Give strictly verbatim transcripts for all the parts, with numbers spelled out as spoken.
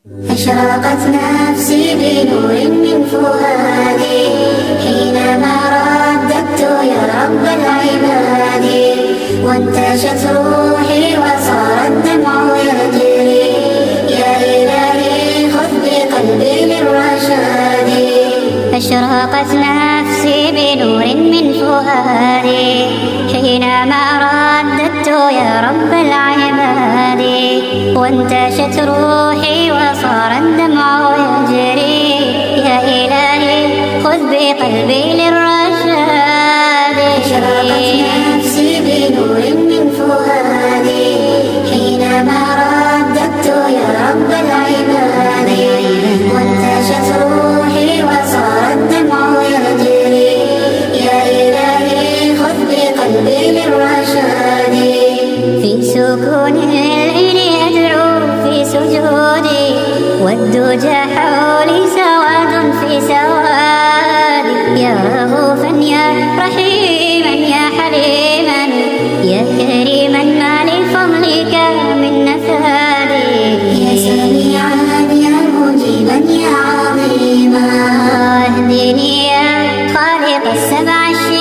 أشرقت نفسي بنور من فؤادي حينما رددت يا رب العباد، وانتشت روحي وصار الدمع يجري، يا إلهي خذ بقلبي للرشاد. أشرقت نفسي بنور من فؤادي حينما رددت يا رب العباد، وانتشت روحي وصار الدمع يجري، يا إلهي خذ بقلبي للرشاد. أشرقت نفسي بنور من فؤادي حينما رددت يا رب العباد، وانتشت روحي وصار الدمع يجري، يا إلهي خذ بقلبي للرشاد. في سكون الليل أدعو في سجودي، والدجى حولي سواد في سوادي، يا رؤوفا يا رحيما يا حليما يا كريما ما لفضلك من نفادي، يا سميعا يا مجيبا يا عظيما، اهدني يا خالق السبع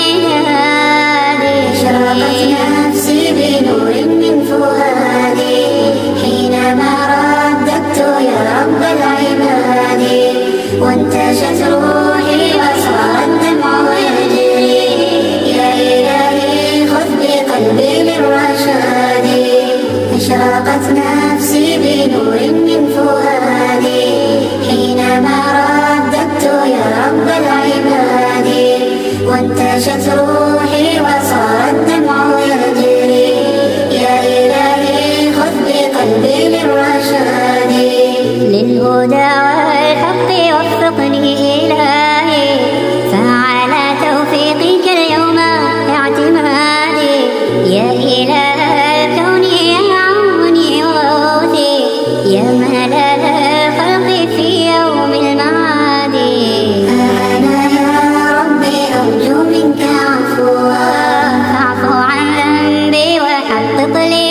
الشداد. أشرقت نفسي بنور من فؤادي حينما رددت يا رب العباد، وانتشت روحي وصار الدمع يجري، يا إلهي خذ بقلبي للرشاد. أشرقت نفسي بنور من فؤادي حينما رددت يا رب العباد، وانتشت روحي وصار الدمع يجري، يا إلهي خذ بقلبي للرشاد. للهدى والحق وفقني إلهي، فعلى توفيقك اليوم اعتمادي، يا إله الكون يا عوني وغوثي، يا ملا الخلق في يوم المعاد. أنا يا ربي أرجو منك عفوا، فاعف عن ذنبي وحقق لي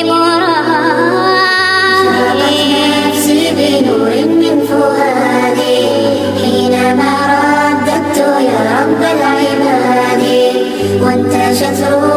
مرادي. نفسي بنور من فؤادي حينما رددت يا رب العباد، وانتشت روحي